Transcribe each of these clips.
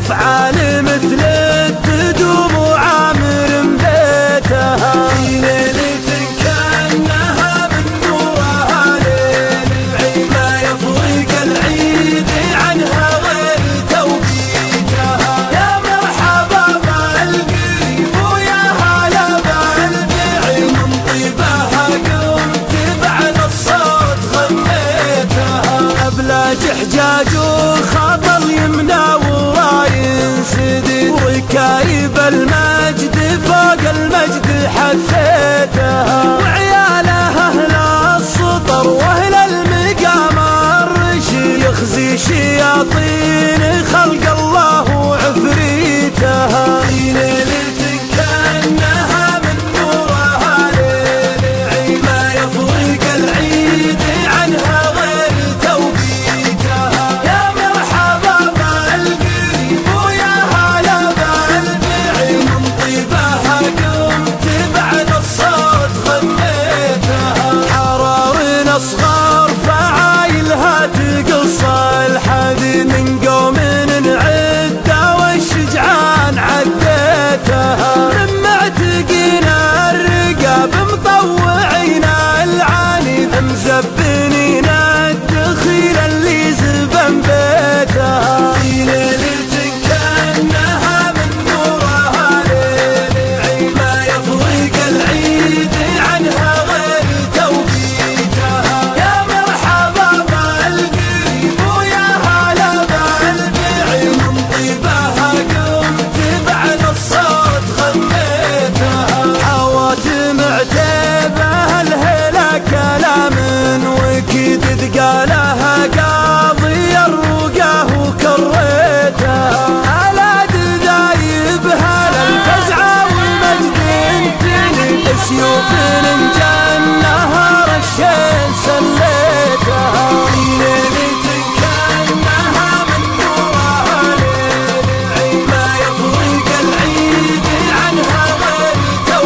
أفعال مثل تدوم وعامر بيتها في ليلة كأنها من نورها ليل العيد ما يفرق العيد عنها غير توقيتها يا مرحبا بالقريب ويا هلا بالبعيد من طيبها قمت بعد الصوت غنيتها أبلاج حجاج وخطل يمنى وراين سديد وركايب المجد فوق المجد حثيتها وعيالها أهل السطر وأهل المقام الرشيد يخزي شياطين خلق الله وعفريتها في ليلة كأنها من نورها ليل العيد ما يفرق العيد عنها غير توقيتها يا مرحبا بالقريب ويا هلا بالبعيد من طيبها قمت بعد الصوت غنيتها حرارين أصغار فعايلها تقص الحديد من قوم نعده والشجعان عديتها من معتقين الرقاب مطوعين العاني مزبنين الدخيل اللي زبن بيتها في ليلة كأنها من نورها ليل العيد ما يفرق العيد عنها غير توقيتها يا مرحبا بالقريب ويا هلا بالبعيد من طيبها قمت بعد الصوت غنيتها حواتم عتيبها الهلا كلام وكدد قالها قاضي الرقاه وكريتها على دايبها للفزعة والمجد انتني سيوف جنها رشين سليتها في ليلة كأنها من نورها ليل العيد ما يفرق العيد عنها غير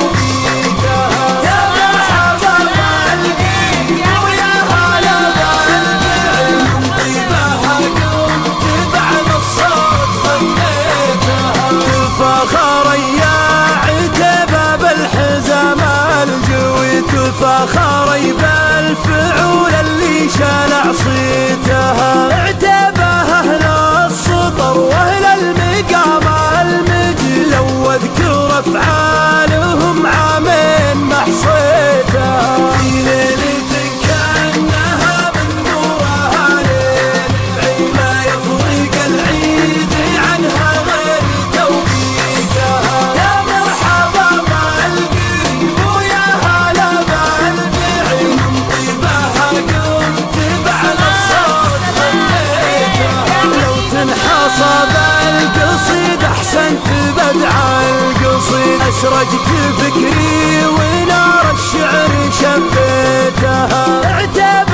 توقيتها يا مرحبا بالقريب ويا هلا بالبعيد من طيبها قمت بعد الصوت غنيتها تفاخر يا عتبة بالحزام الجوي تفاخر بالفعول اللي شالع صيتها اعتبه أهل السطر وأهل المقام المجد لو اذكر أفعالهم عامين محصيتها في ليلة كأنها من نورها ليل العيد ما يفرق العيد عنها غير توقيتها يا مرحبا بالقريب ويا هلا بالبعيد من طيبها قمت بعد الصوت غنيتها لو تنحصب القصيد احسنت بدع القصيد اسرجت فكري ونار الشعر شبيتها